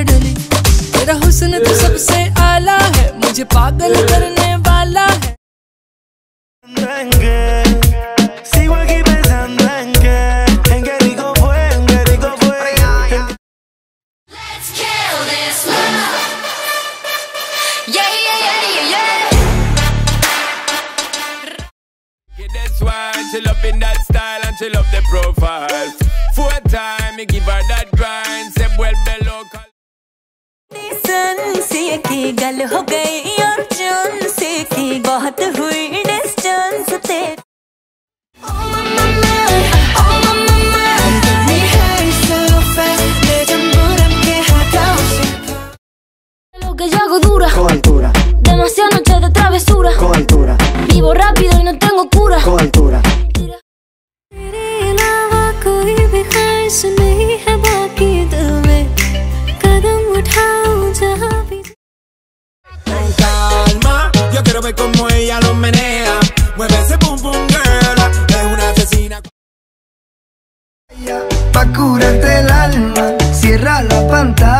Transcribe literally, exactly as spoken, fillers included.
है डली, तेरा हुस्न तो सबसे आला है, मुझे पागल करने वाला है। Sigo aquí pensando en que, en qué rico fue, en qué rico fue. Let's kill this love. Yeah, yeah, yeah, yeah, yeah. That's why she loving that style and she love the profile. Four time me give her that grind, say well below. सन से की गल हो गई और जान से की बहुत हुई डिस्टेंस तेरे। Oh mama, oh mama, me hurt so fast. 내 전부를 함께 하고 싶어. Lo que yo hago dura, con altura, demasiadas noches de travesura, con altura, vivo rápido y no tengo cura. con altura. तेरे अलावा कोई भी ख्वाहिश नहीं है बाकी दिल में, कदम उठाऊं जहाँ भी। Con calma, yo quiero ver cómo ella lo menea. Mueve ese pum pum girl, es una asesina. Pa' curarte el alma, cierra la pantalla.